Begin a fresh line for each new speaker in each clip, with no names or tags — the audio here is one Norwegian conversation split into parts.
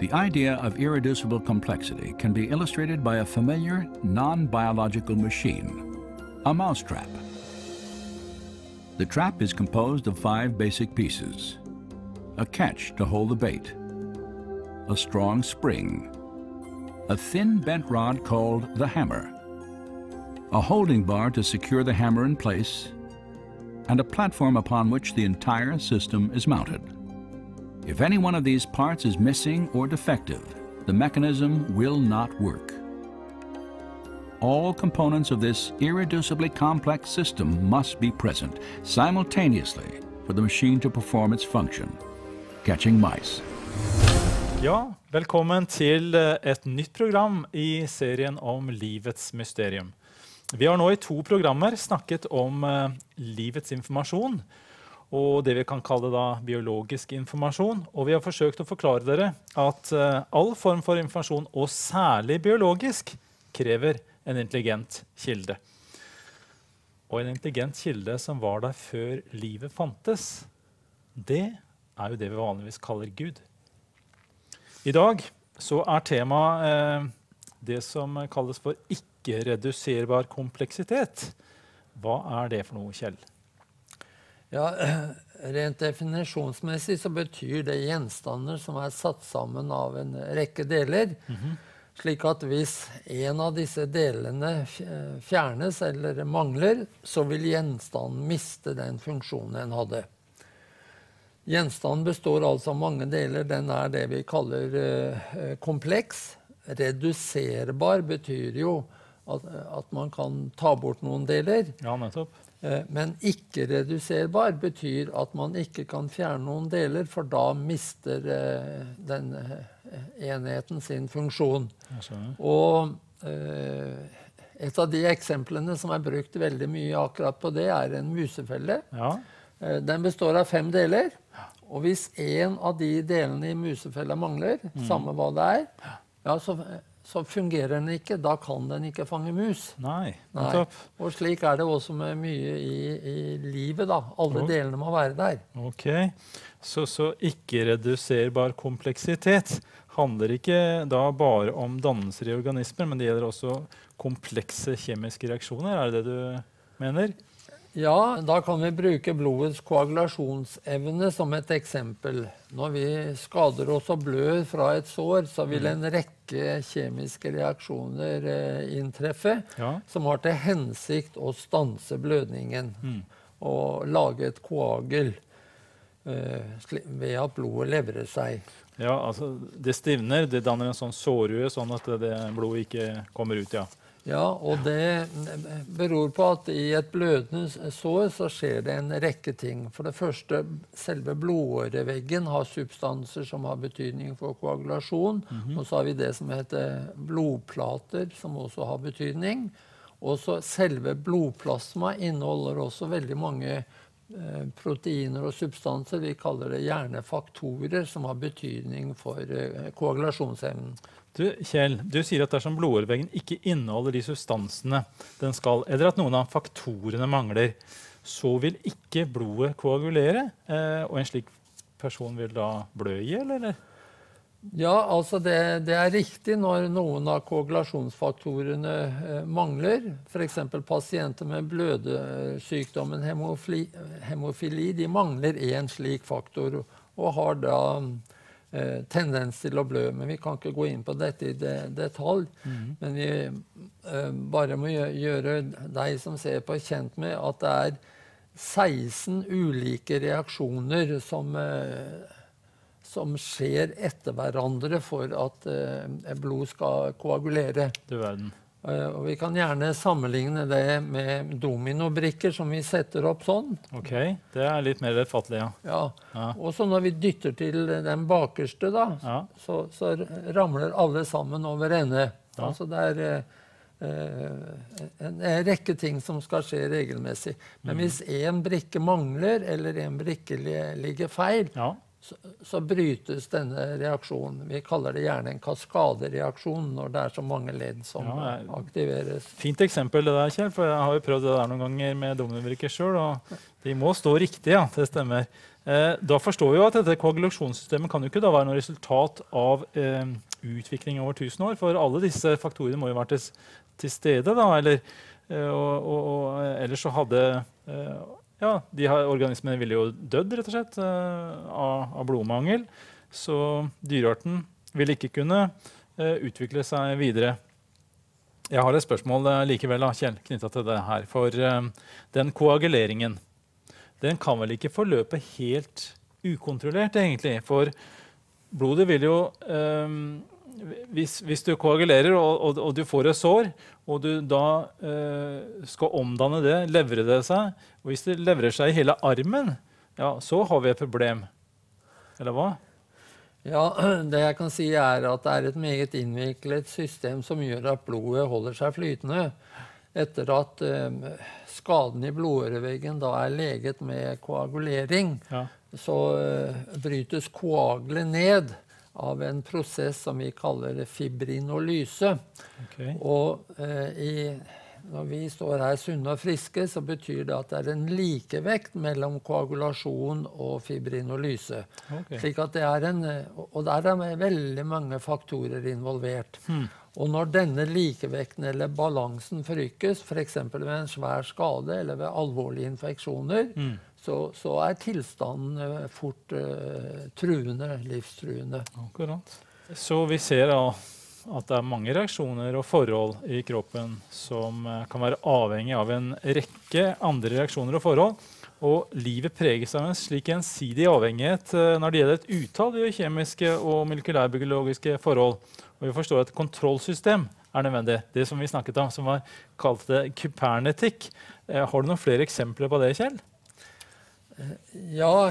The idea of irreducible complexity can be illustrated by a familiar, non-biological machine, a mousetrap. The trap is composed of 5 basic pieces: a catch to hold the bait, a strong spring, a thin bent rod called the hammer, a holding bar to secure the hammer in place, and a platform upon which the entire system is mounted. If any one of these parts is missing or defective, the mechanism will not work. All components of this irreducibly complex system must be present simultaneously for the machine to perform its function, catching mice.
Ja, velkommen til et nytt program i serien om livets mysterium. Vi har nå i 2 programmer snakket om livets informasjon, og det vi kan kalle da biologisk informasjon. Og vi har forsøkt å forklare dere at all form for informasjon, og særlig biologisk, krever en intelligent kilde. Og en intelligent kilde som var der før livet fantes, det jo det vi vanligvis kaller Gud. I dag så temaet det som kalles for ikke-reduserbar kompleksitet. Hva det for noe, Kjell?
Ja, rent definisjonsmessig så betyr det gjenstander som satt sammen av en rekke deler, slik at hvis en av disse delene fjernes eller mangler, så vil gjenstanden miste den funksjonen den hadde. Gjenstanden består altså av mange deler. Den det vi kaller kompleks. Reduserbar betyr jo at man kan ta bort noen deler.
Ja, nettopp.
Men ikke reduserbar betyr at man ikke kan fjerne noen deler, for da mister den enheten sin funksjon. Og et av de eksemplene som brukt veldig mye akkurat på det, en musefelle. Ja. Den består av 5 deler, og hvis en av de delene i musefella mangler, samme hva det ja, så fungerer den ikke, da kan den ikke fange mus.
Nei.
Og slik det også med mye i livet da. Alle delene må være der.
Ok, så ikke-reduserbar kompleksitet handler ikke da bare om dannelser i organismer, men det gjelder også komplekse kjemiske reaksjoner, det du mener?
Ja, da kan vi bruke blodets koagulasjonsevne som et eksempel. Når vi skader oss og blør fra et sår, så vil en rekke kjemiske reaksjoner inntreffe, som har til hensikt å stanse blødningen og lage et koagel ved at blodet leverer seg.
Ja, altså det stivner, det danner en sånn sårhue, sånn at det blodet ikke kommer ut, ja.
Ja, og det beror på at i et blødende sår så skjer det en rekke ting. For det første, selve blodåreveggen har substanser som har betydning for koagulasjon. Og så har vi det som heter blodplater, som også har betydning. Og så selve blodplasma inneholder også veldig mange proteiner og substanser. Vi kaller det gjerne faktorer som har betydning for koagulasjonsevnen.
Du, Kjell, du sier at dersom blodåreveggen ikke inneholder de substansene den skal, eller at noen av faktorene mangler, så vil ikke blodet koagulere, og en slik person vil da blø i, eller?
Ja, altså det riktig når noen av koagulasjonsfaktorene mangler. For eksempel pasienter med blødesykdommen hemofili, de mangler en slik faktor, og har da tendens til å blø, men vi kan ikke gå inn på dette i detalj. Men vi bare må gjøre deg som ser på kjent med at det 16 ulike reaksjoner som skjer etter hverandre for at blod skal koagulere.
Du verden.
Og vi kan gjerne sammenligne det med dominobrikker som vi setter opp sånn.
Ok, det litt mer lettfattelig, ja.
Ja, og så når vi dytter til den bakerste da, så ramler alle sammen over ende. Altså det en rekke ting som skal skje regelmessig. Men hvis en brikke mangler, eller en brikke ligger feil, så brytes denne reaksjonen. Vi kaller det gjerne en kaskadereaksjon når det så mange ledd som aktiveres.
Fint eksempel det der, Kjell, for jeg har jo prøvd det der noen ganger med dominobrikker selv, og de må stå riktig, ja, det stemmer. Da forstår vi jo at dette koagulasjonssystemet kan jo ikke da være noe resultat av utvikling over 1000 år, for alle disse faktorene må jo være til stede da, eller ellers så hadde organismene ville jo dødd rett og slett av blodmangel, så dyrearten ville ikke kunne utvikle seg videre. Jeg har et spørsmål likevel, Kjell, knyttet til det her, for den koaguleringen, den kan vel ikke forløpe helt ukontrollert egentlig, for blodet vil jo hvis du koagulerer og du får et sår, og du da skal omdanne det, levre det seg, og hvis det levrer seg i hele armen, ja, så har vi et problem. Eller hva?
Ja, det jeg kan si at det et meget innviklet system som gjør at blodet holder seg flytende. Etter at skaden i blodåreveggen da leget med koagulering, så brytes koagelet ned av en prosess som vi kaller fibrinolyse.
Okay.
Og når vi står her sunne og friske, så betyr det at det en likevekt mellom koagulasjon og fibrinolyse.
Okay.
Slik at og der veldig mange faktorer involvert. Og når denne likevekten eller balansen forrykkes, for eksempel ved en svær skade eller ved alvorlige infeksjoner, så tilstanden fort truende, livstruende.
Akkurat. Så vi ser da at det mange reaksjoner og forhold i kroppen som kan være avhengig av en rekke andre reaksjoner og forhold. Og livet preges av en slik ensidig avhengighet når det gjelder et utall biokjemiske og molekylærbiologiske forhold. Og vi forstår at et kontrollsystem nødvendig. Det som vi snakket om, som var kalt det kybernetikk. Har du noen flere eksempler på det, Kjell?
Ja,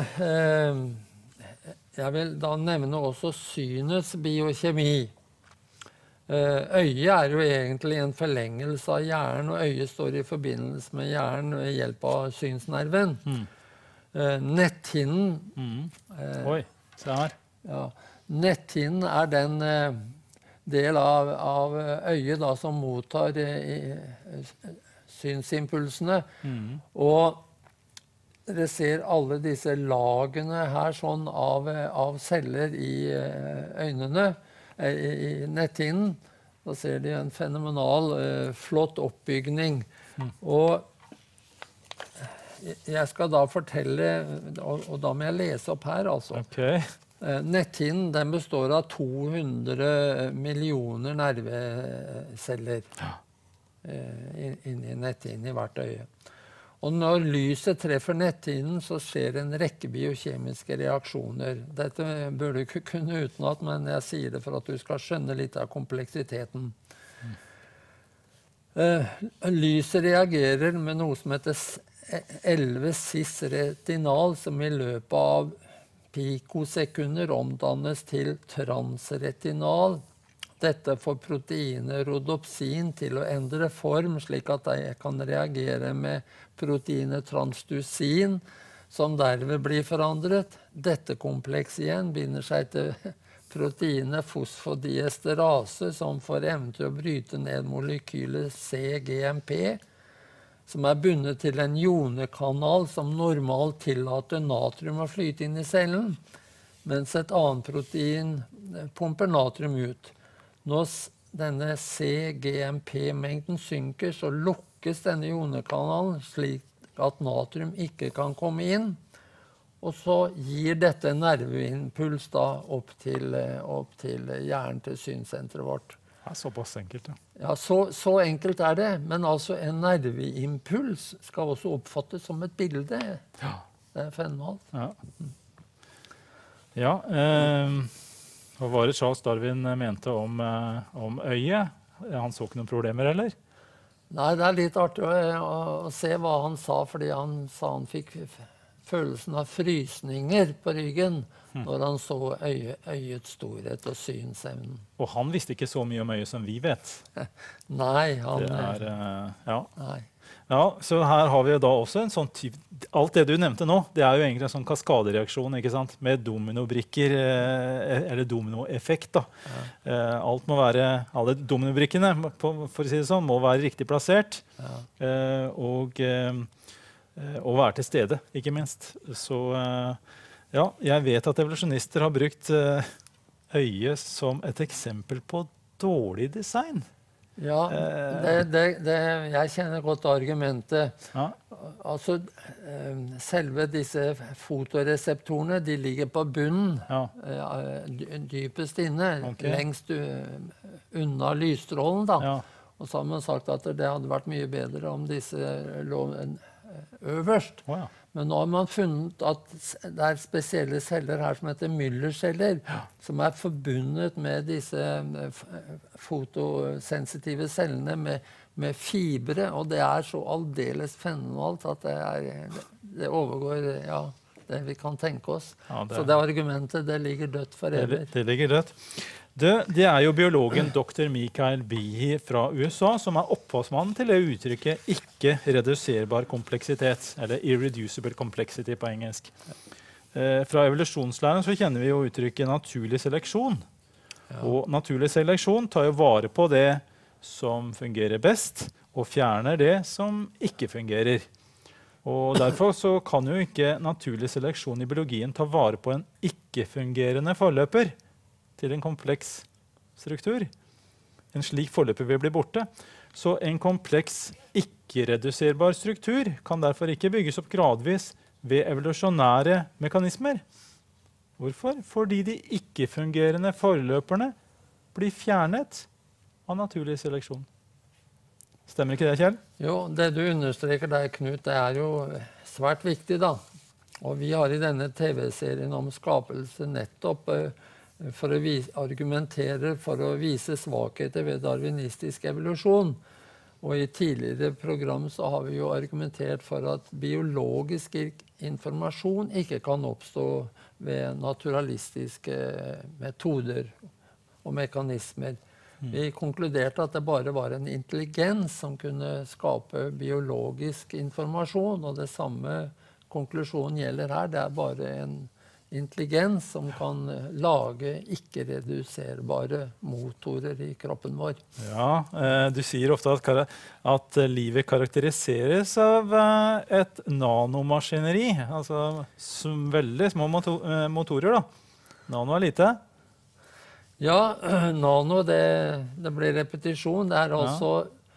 jeg vil da nevne også synets biokjemi. Øyet jo egentlig en forlengelse av hjernen, og øyet står i forbindelse med hjernen ved hjelp av synsnerven. Netthinnen
Oi, se her.
Ja, netthinnen den del av øyet da, som mottar synsimpulsene. Og dere ser alle disse lagene her sånn av celler i øynene, i netthinnen. Da ser de en fenomenal, flott oppbygning. Og jeg skal da fortelle, og da må jeg lese opp her, altså.
Okay.
Netthinnen, den består av 200 millioner nerveceller inni netthinnen i hvert øye. Og når lyset treffer netthinnen, så skjer en rekke biokjemiske reaksjoner. Dette bør du ikke kunne utenat, men jeg sier det for at du skal skjønne litt av kompleksiteten. Lyset reagerer med noe som heter 11-cis-retinal, som i løpet av pikosekunder omdannes til transretinal. Dette får proteinet rhodopsin til å endre form, slik at de kan reagere med proteinet transdusin, som derved blir forandret. Dette komplekset igjen binder seg til proteinet fosfodiesterase, som får evne til å bryte ned molekylet CGMP, som bundet til en ionekanal som normalt tillater natrium å flyte inn i cellen, mens et annet protein pumper natrium ut. Når denne CGMP-mengden synker, så lukkes denne ionekanalen slik at natrium ikke kan komme inn. Og så gir dette nerveimpuls da opp til hjernen, til synsenteret vårt.
Ja, såpass enkelt, ja.
Ja, så enkelt det. Men altså en nerveimpuls skal også oppfattes som et bilde.
Ja.
Det fenomenalt.
Ja. Hva var det Charles Darwin mente om øyet? Han så ikke noen problemer, eller?
Nei, det litt artig å se hva han sa, fordi han sa han fikk følelsen av frysninger på ryggen når han så øyets storhet og synsevnen.
Og han visste ikke så mye om øyet som vi vet.
Nei, han... Nei.
Ja, så her har vi da også en sånn typ... Alt det du nevnte nå, det jo egentlig en sånn kaskadereaksjon, ikke sant? Med dominobrikker, eller dominoeffekt da. Alt må være, alle dominobrikkene, for å si det sånn, må være riktig plassert. Og være til stede, ikke minst. Så ja, jeg vet at evolusjonister har brukt øyet som et eksempel på dårlig design.
Ja, jeg kjenner godt argumentet. Ja. Altså, selve disse fotoreseptorene, de ligger på bunnen, dypest inne, lengst unna lysstrålen da. Ja. Og så har man sagt at det hadde vært mye bedre om disse lå øverst. Ja. Men nå har man funnet at det spesielle celler her som heter Müller-celler, som forbundet med disse fotosensitive cellene med fibre, og det så aldeles fenomenalt at det overgår det vi kan tenke oss. Ja, så det argumentet, det ligger dødt for evig.
Det ligger dødt. Det jo biologen Dr. Michael Behe fra USA som opphavsmannen til det uttrykket ikke reduserbar kompleksitet, eller irreducible complexity på engelsk. Fra evolusjonslæren så kjenner vi jo uttrykket naturlig seleksjon. Ja. Og naturlig seleksjon tar jo vare på det som fungerer best, og fjerner det som ikke fungerer. Og derfor så kan jo ikke naturlig seleksjon i biologien ta vare på en ikke-fungerende forløper til en kompleks struktur. En slik forløper vil bli borte. Så en kompleks, ikke-reduserbar struktur kan derfor ikke bygges opp gradvis ved evolusjonære mekanismer. Hvorfor? Fordi de ikke-fungerende forløperne blir fjernet av naturlig seleksjon. Stemmer ikke det, Kjell?
Jo, det du understreker der, Knut, det jo svært viktig da. Og vi har i denne TV-serien om skapelse nettopp for å argumentere for å vise svakheter ved darwinistisk evolusjon. Og i tidligere program så har vi jo argumentert for at biologisk informasjon ikke kan oppstå ved naturalistiske metoder og mekanismer. Vi konkluderte at det bare var en intelligens som kunne skape biologisk informasjon, og det samme konklusjonen gjelder her. Det bare en intelligens som kan lage ikke-reduserbare motorer i kroppen vår.
Ja, du sier ofte at livet karakteriseres av et nanomaskineri, altså veldig små motorer da. Nano lite.
Ja, nano, det blir repetisjon. Det altså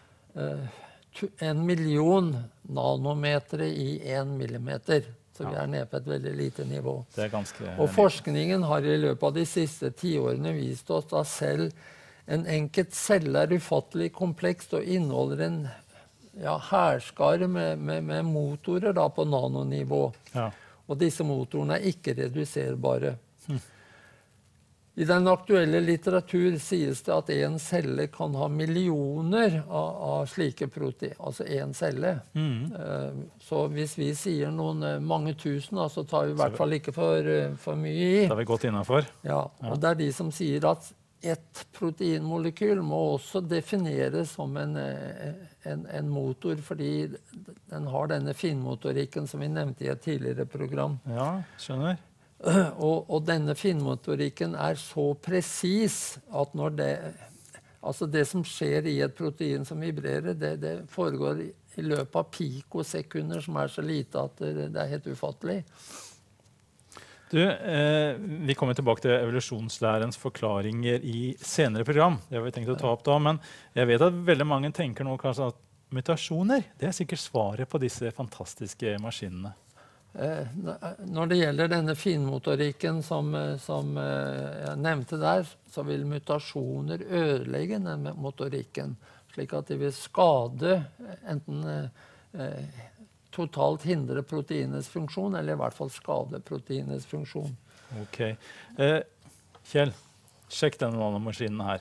1 million nanometer i 1 millimeter. Så vi nede på et veldig lite nivå.
Det ganske...
Og forskningen har i løpet av de siste 10 årene vist oss at selv en enkelt celle ufattelig komplekst og inneholder en hærskare med motorer da, på nanonivå. Ja. Og disse motorene ikke reduserbare. I den aktuelle litteratur sies det at en celle kan ha millioner av slike proteiner, altså en celle. Så hvis vi sier mange tusen, så tar vi i hvert fall ikke for mye i.
Det har vi gått innenfor.
Ja, og det de som sier at et proteinmolekyl må også defineres som en motor, fordi den har denne finmotorikken som vi nevnte i et tidligere program.
Ja, skjønner.
Og denne finmotorikken så presis at når det som skjer i et protein som vibrerer, det foregår i løpet av pikosekunder som så lite at det helt ufattelig.
Du, vi kommer tilbake til evolusjonslærens forklaringer i senere program. Det har vi tenkt å ta opp da, men jeg vet at veldig mange tenker nå kanskje at mutasjoner, det sikkert svaret på disse fantastiske maskinene.
Når det gjelder denne finmotorikken som jeg nevnte der, så vil mutasjoner ødelegge denne motorikken, slik at de vil skade, enten totalt hindre proteinets funksjon, eller i hvert fall skade proteinets funksjon.
Ok. Kjell, sjekk denne nanomaskinen her.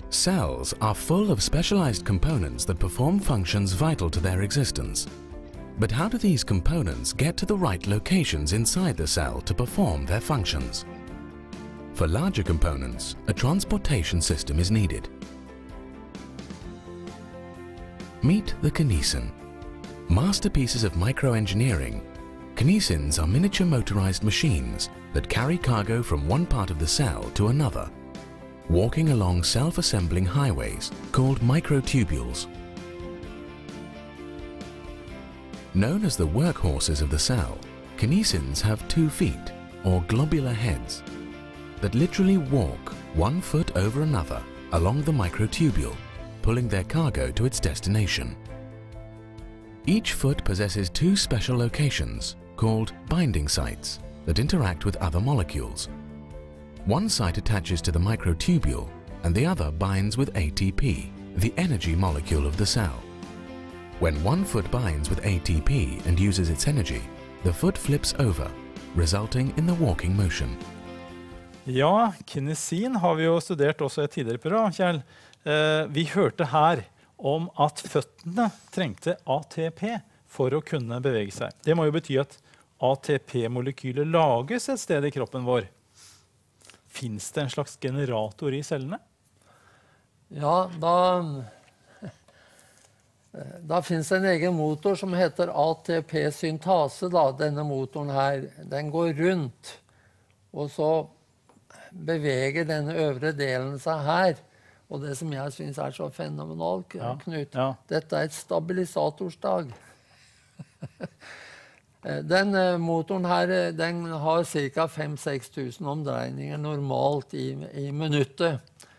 Cells are full of specialized components that perform functions vital to their existence. But how do these components get to the right locations inside the cell to perform their functions? For larger components, a transportation system is needed. Meet the kinesin. Masterpieces of microengineering, kinesins are miniature motorized machines that carry cargo from one part of the cell to another, walking along self-assembling highways called microtubules. Known as the workhorses of the cell, kinesins have 2 feet, or globular heads, that literally walk 1 foot over another along the microtubule, pulling their cargo to its destination. Each foot possesses 2 special locations called binding sites that interact with other molecules. One site attaches to the microtubule and the other binds with ATP, the energy molecule of the cell. When one foot binds with ATP and uses its energy, the foot flips over, resulting in the walking motion.
Ja, kinesin har vi jo studert også i et tidligere program, Kjell. Vi hørte her om at føttene trengte ATP for å kunne bevege seg. Det må jo bety at ATP-molekyler lages et sted i kroppen vår. Finns det en slags generator i cellene?
Ja, da finnes en egen motor som heter ATP-syntase. Denne motoren her, den går rundt, og så beveger denne øvre delen seg her. Og det som jeg synes er så fenomenalt, Knut, dette er et stabilisatorstag. Den motoren her, den har ca. 5-6 tusen omdreininger normalt i minuttet.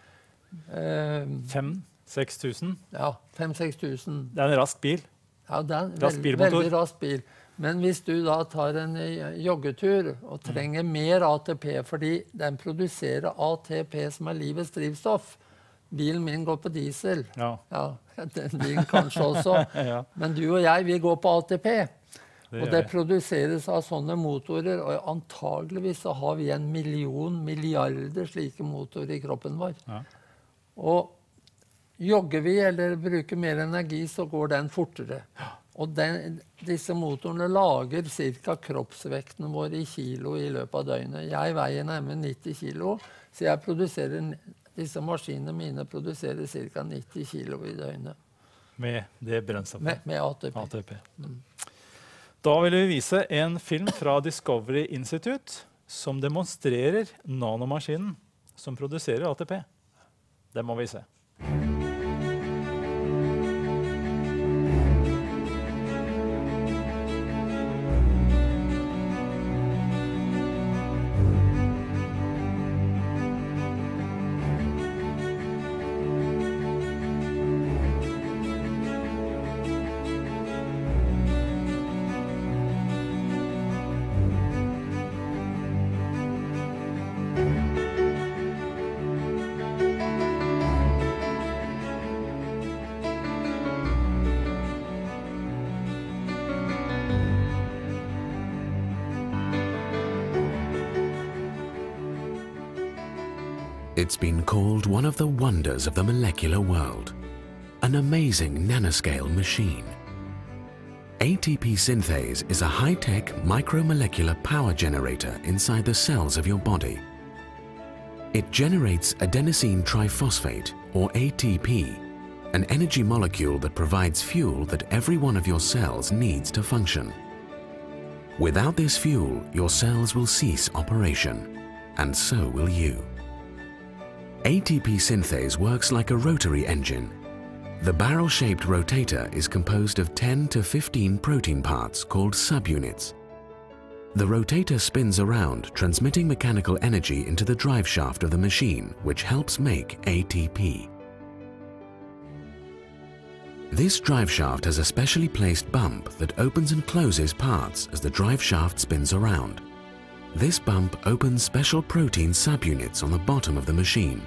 5-6 tusen?
Ja, 5-6 tusen.
Det er en rask bil.
Ja, det er en veldig rask bil. Men hvis du da tar en joggetur og trenger mer ATP, fordi den produserer ATP som er livets drivstoff. Bilen min går på diesel. Ja, den bilen kanskje også. Men du og jeg, vi går på ATP. Og det produseres av sånne motorer, og antageligvis så har vi 1 million milliarder slike motorer i kroppen vår. Og jogger vi eller bruker mer energi, så går den fortere. Og disse motorene lager ca. kroppsvekten vår i kilo i løpet av døgnet. Jeg veier nærmere 90 kilo, så disse maskinene mine produserer ca. 90 kilo i døgnet.
Med det brennstoffet?
Med ATP.
Da vil vi vise en film fra Discovery Institute som demonstrerer nanomaskinen som produserer ATP. Det må vi se.
It's been called one of the wonders of the molecular world, an amazing nanoscale machine. ATP synthase is a high-tech micromolecular power generator inside the cells of your body. It generates adenosine triphosphate, or ATP, an energy molecule that provides fuel that every one of your cells needs to function. Without this fuel, your cells will cease operation, and so will you. ATP synthase works like a rotary engine. The barrel-shaped rotator is composed of 10 to 15 protein parts called subunits. The rotator spins around, transmitting mechanical energy into the drive shaft of the machine, which helps make ATP. This drive shaft has a specially placed bump that opens and closes parts as the drive shaft spins around. This bump opens special protein subunits on the bottom of the machine.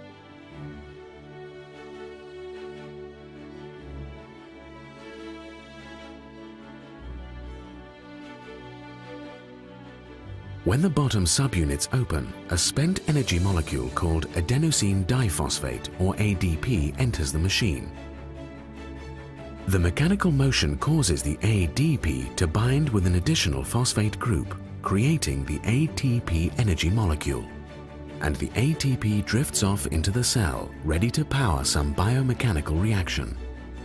When the bottom subunits open, a spent energy molecule called adenosine diphosphate, or ADP, enters the machine. The mechanical motion causes the ADP to bind with an additional phosphate group, creating the ATP energy molecule. And the ATP drifts off into the cell, ready to power some biomechanical reaction.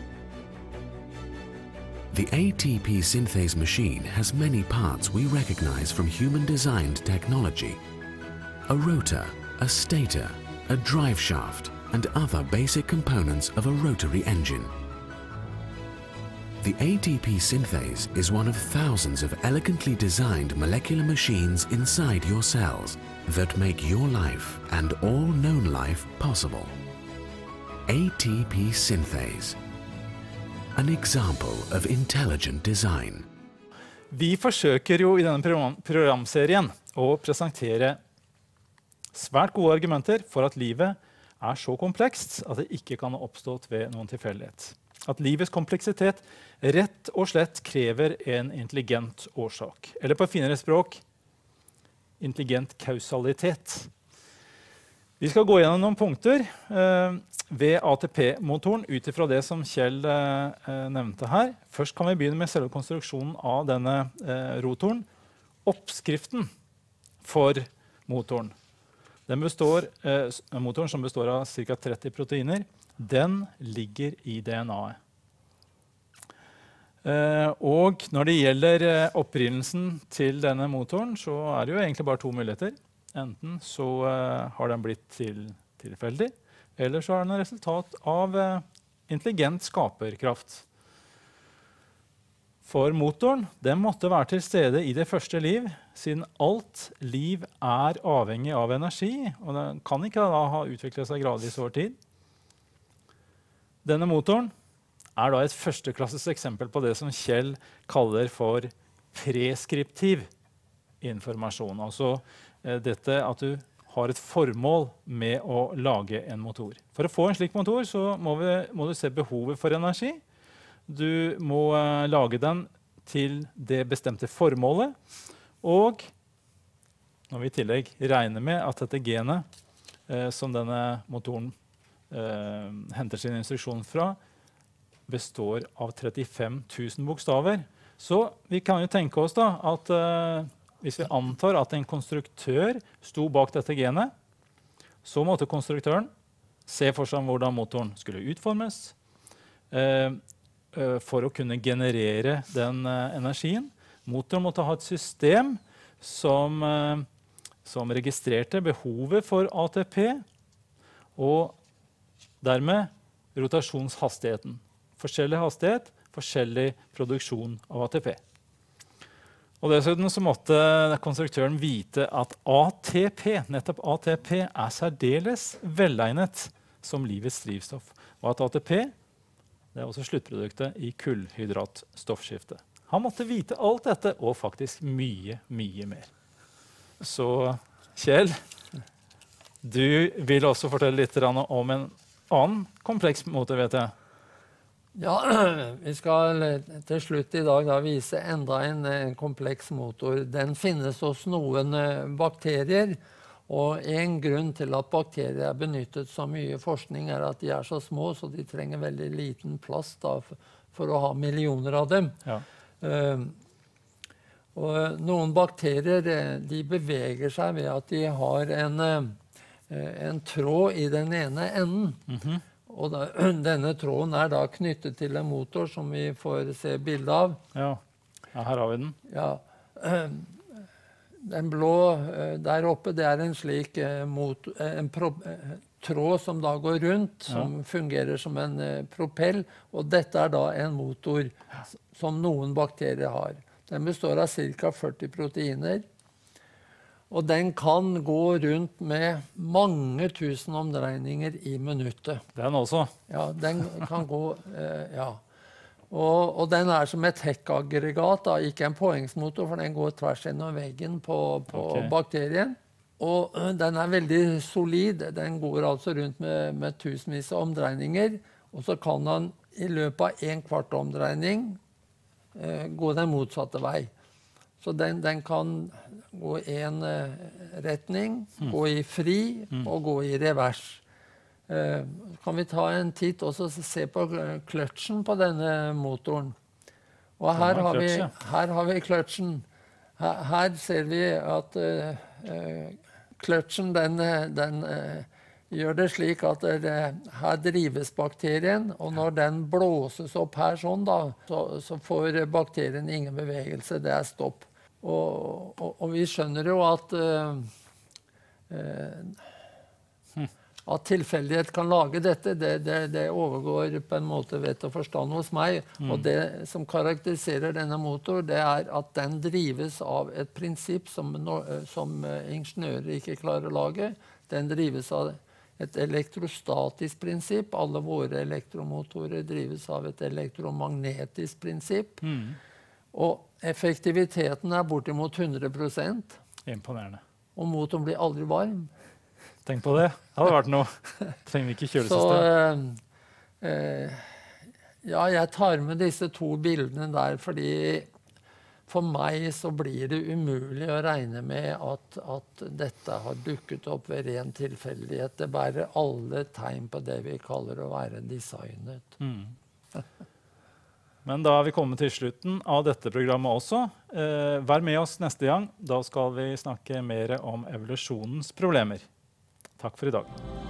The ATP synthase machine has many parts we recognize from human-designed technology. A rotor, a stator, a drive shaft, and other basic components of a rotary engine. The ATP synthase is one of thousands of elegantly designed molecular machines inside your cells that make your life and all known life possible. ATP synthase. An example of intelligent design.
Vi forsøker jo i denne programserien å presentere svært gode argumenter for at livet er så komplekst at det ikke kan ha oppstått ved noen tilfeldighet. At livets kompleksitet rett og slett krever en intelligent årsak. Eller på finere språk, intelligent kausalitet. Vi skal gå gjennom noen punkter ved ATP-motoren utifra det som Kjell nevnte her. Først kan vi begynne med selve konstruksjonen av denne rotoren. Oppskriften for motoren. Motoren som består av ca. 30 proteiner, den ligger i DNA-et. Og når det gjelder opprinnelsen til denne motoren, så er det jo egentlig bare to muligheter. Enten så har den blitt tilfeldig, eller så er den et resultat av intelligent skaperkraft. For motoren, den måtte være til stede i det første liv, siden alt liv er avhengig av energi, og den kan ikke da ha utviklet seg gradvis over tid. Denne motoren er da et førsteklasses eksempel på det som Kjell kaller for preskriptiv informasjon. Altså dette at du har et formål med å lage en motor. For å få en slik motor så må du se behovet for energi. Du må lage den til det bestemte formålet. Og når vi i tillegg regner med at dette genet som denne motoren henter sin instruksjon fra, består av 35 000 bokstaver. Så vi kan jo tenke oss da at hvis vi antar at en konstruktør sto bak dette genet, så måtte konstruktøren se for seg hvordan motoren skulle utformes for å kunne generere den energien. Motoren måtte ha et system som registrerte behovet for ATP, og dermed rotasjonshastigheten. Forskjellig hastighet, forskjellig produksjon av ATP. Og dessuten så måtte konstruktøren vite at ATP, nettopp ATP, er særdeles velegnet som livets drivstoff. Og at ATP det er også sluttproduktet i kullhydratstoffskiftet. Han måtte vite alt dette, og faktisk mye, mye mer. Så Kjell, du vil også fortelle litt om en annen kompleks motor, vet jeg.
Ja, vi skal til slutt i dag da vise enda en kompleks motor. Den finnes hos noen bakterier, og en grunn til at bakterier er benyttet så mye forskning er at de er så små, så de trenger veldig liten plass da, for å ha millioner av dem. Ja. Og noen bakterier de beveger seg ved at de har en tråd i den ene enden. Mm-hmm. Og denne tråden er da knyttet til en motor som vi får se bilde av.
Ja, her har vi den.
Ja. Den blå der oppe, det er en slik tråd som da går rundt, som fungerer som en propell. Og dette er da en motor som noen bakterier har. Den består av ca. 40 proteiner. Og den kan gå rundt med mange tusen omdreininger i minuttet.
Den også?
Ja, den kan gå, ja. Og den er som et hekkaggregat, da, ikke en påhengsmotor, for den går tvers gjennom veggen på bakterien. Og den er veldig solid. Den går altså rundt med tusenvis av omdreininger. Og så kan den i løpet av en kvart omdreining gå den motsatte vei. Så den kan gå i en retning, gå i fri og gå i revers. kan vi ta en titt og se på kløtsjen på denne motoren. Og her har vi kløtsjen. Her ser vi at kløtsjen den gjør det slik at her drives bakterien, og når den blåses opp her sånn da, så får bakterien ingen bevegelse, det stopp. Og vi skjønner jo at tilfeldighet kan lage dette, det overgår på en måte vett og forstand hos meg. Og det som karakteriserer denne motor, det at den drives av et prinsipp som ingeniører ikke klarer å lage. Den drives av et elektrostatisk prinsipp. Alle våre elektromotorer drives av et elektromagnetisk prinsipp. Og effektiviteten bortimot 100%.
Imponerende.
Og motoren blir aldri varm.
Tenk på det. Det hadde vært noe. Trenger vi ikke kjølesystem.
Ja, jeg tar med disse to bildene der, fordi for meg så blir det umulig å regne med at dette har dukket opp ved ren tilfeldighet. Det bærer alle tegn på det vi kaller å være designet.
Men da vi kommet til slutten av dette programmet også. Vær med oss neste gang. Da skal vi snakke mer om evolusjonens problemer. Takk for i dag.